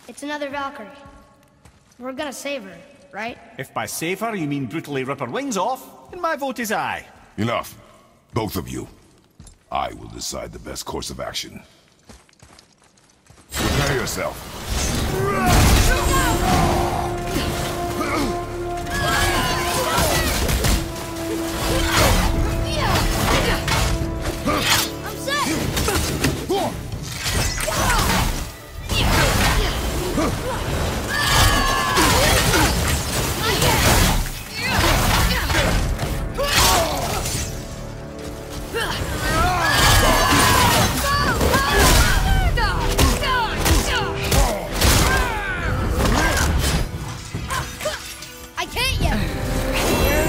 It's another Valkyrie. We're gonna save her, right? If by save her you mean brutally rip her wings off, then my vote is aye. Enough. Both of you. I will decide the best course of action. Prepare yourself. I'm set! I can't yet!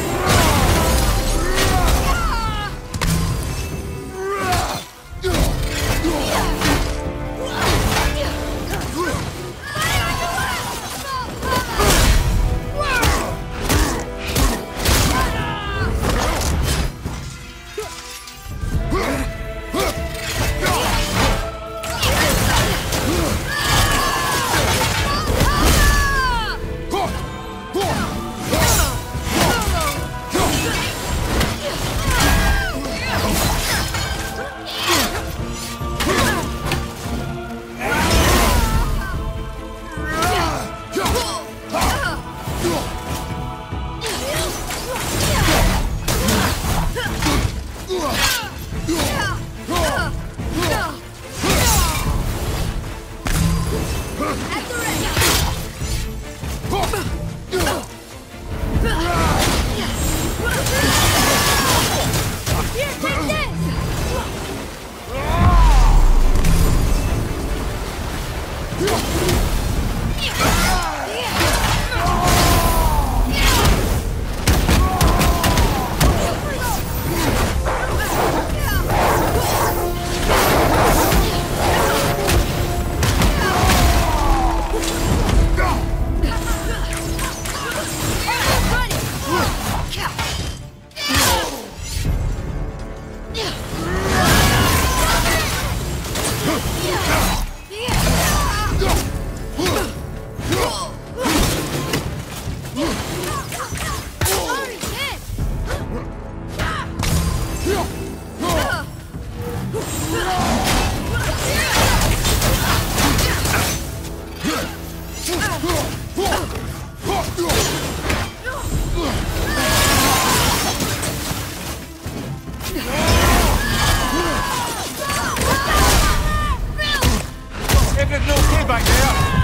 Everything okay back there?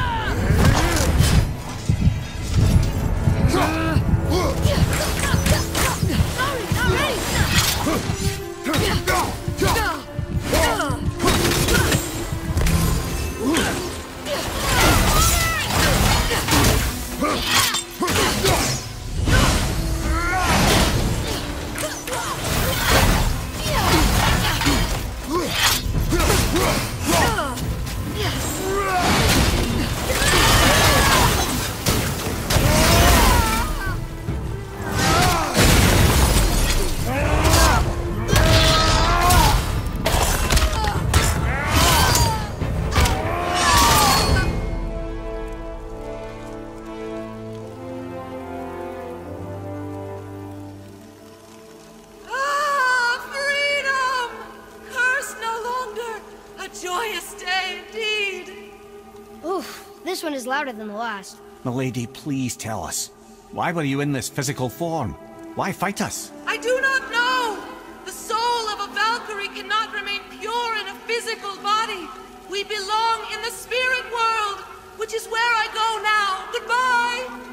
This one is louder than the last. Milady, please tell us. Why were you in this physical form? Why fight us? I do not know! The soul of a Valkyrie cannot remain pure in a physical body. We belong in the spirit world, which is where I go now. Goodbye!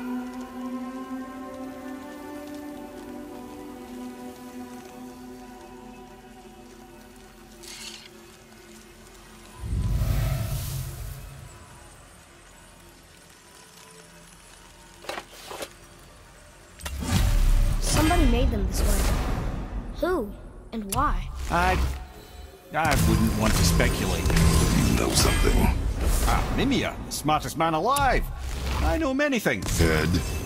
Somebody made them this way. Who? And why? I wouldn't want to speculate. You know something. Mimir, the smartest man alive. I know many things. Ed?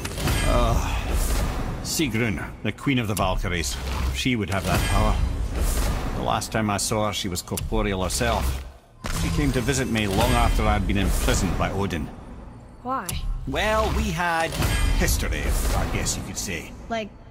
Sigrun, the Queen of the Valkyries. She would have that power. The last time I saw her, she was corporeal herself. She came to visit me long after I'd been imprisoned by Odin. Why? Well, we had history, I guess you could say. Like,